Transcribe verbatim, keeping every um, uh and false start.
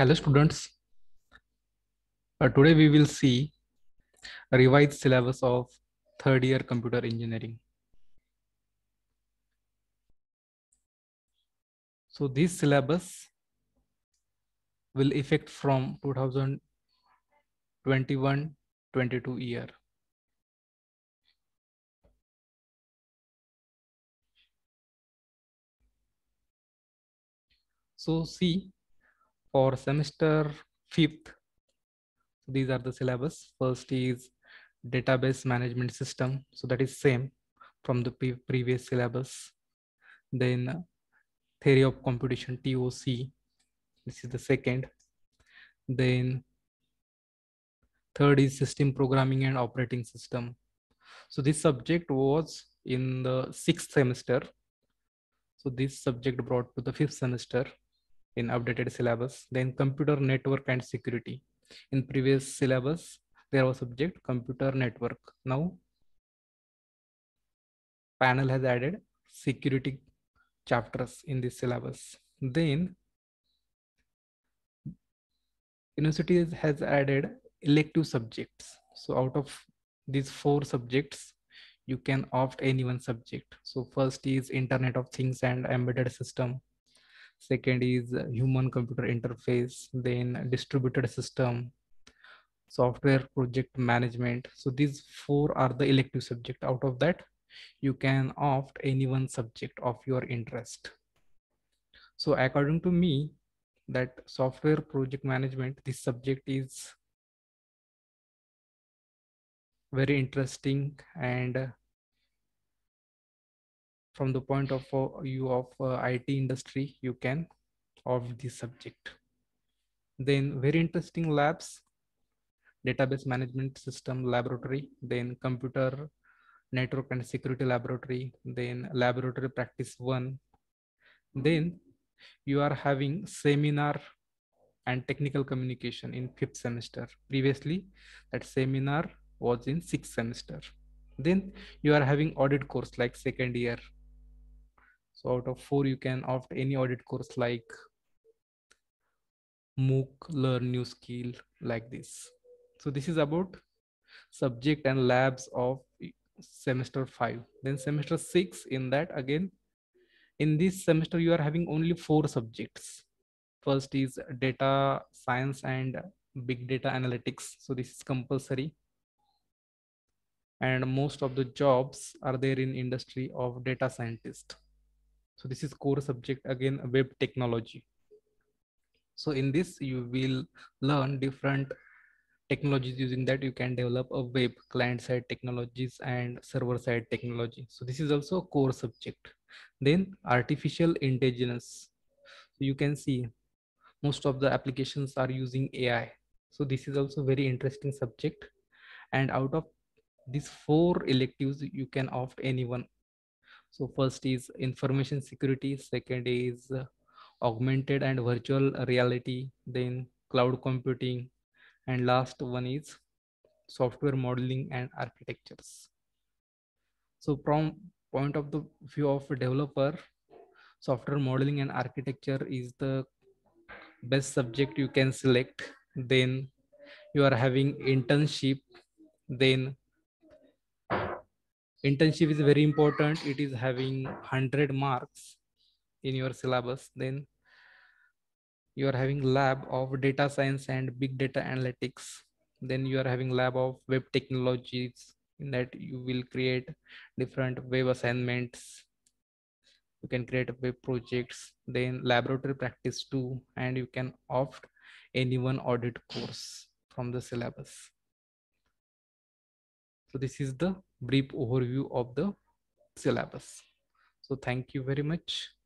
Hello students, uh, today we will see a revised syllabus of third year computer engineering. So this syllabus will effect from two thousand twenty-one twenty-two year. So see, for semester fifth, these are the syllabus. First is database management system. So that is same from the pre previous syllabus. Then theory of computation T O C. This is the second. Then third is system programming and operating system. So this subject was in the sixth semester. So this subject brought to the fifth semester in updated syllabus. Then computer network and security. In previous syllabus, there was subject computer network. Now panel has added security chapters in this syllabus. Then university has added elective subjects. So out of these four subjects, you can opt any one subject. So first is Internet of Things and Embedded System. Second is Human Computer Interface. Then Distributed System, Software Project Management. So these four are the elective subject. Out of that, you can opt any one subject of your interest. So according to me, that Software Project Management, this subject is very interesting, and from the point of view of uh, I T industry, you can opt this subject. Then very interesting labs, database management system laboratory, then computer network and security laboratory, then laboratory practice one. Then you are having seminar and technical communication in fifth semester. Previously, that seminar was in sixth semester. Then you are having audit course like second year. So out of four, you can opt any audit course like MOOC, learn new skill, like this. So this is about subject and labs of semester five. Then semester six, in that again, in this semester you are having only four subjects. First is data science and big data analytics. So this is compulsory, and most of the jobs are there in industry of data scientist. So this is core subject, again web technology. So in this you will learn different technologies. Using that you can develop a web client side technologies and server side technology. So this is also a core subject. Then artificial intelligence. So you can see most of the applications are using A I. So this is also very interesting subject. And out of these four electives, you can opt any one. So first is information security, second is uh, augmented and virtual reality, then cloud computing, and last one is software modeling and architectures. So from point of the view of a developer, software modeling and architecture is the best subject you can select. Then you are having internship. Then internship is very important. It is having one hundred marks in your syllabus. Then you are having lab of data science and big data analytics. Then you are having lab of web technologies, in that you will create different web assignments. You can create web projects. Then laboratory practice two, and you can opt any one audit course from the syllabus. So this is the brief overview of the syllabus. So thank you very much.